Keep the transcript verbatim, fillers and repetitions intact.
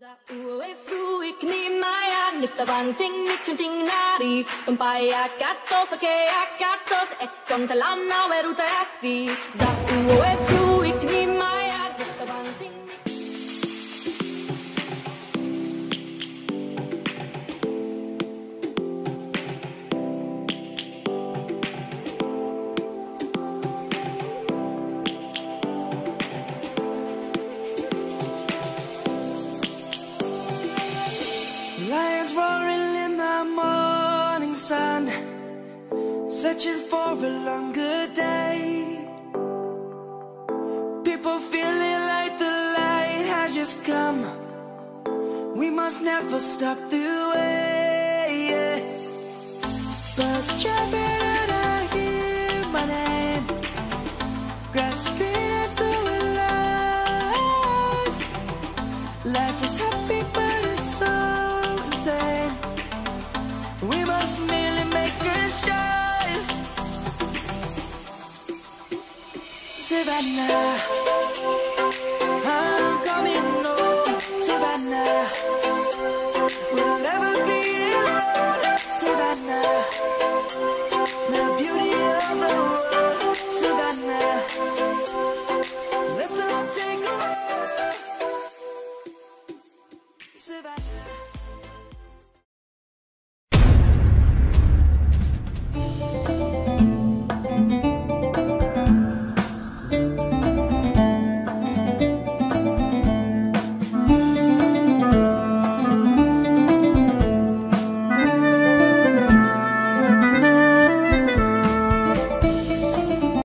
Uwe fruik ni maya nifta banting nikunting nari umpaya katos ke akatos e kontalana weruterasi za uwe fruik ni maya nifta banting. Lions roaring in the morning sun, searching for a longer day. People feeling like the light has just come. We must never stop the way. Birds jumping and I hear my name, grasping into a life. Life is happy but it's so insane. We must merely make a start. Savannah, I'm coming home. Savannah, we'll never be alone. Savannah, the beauty of the world. Savannah.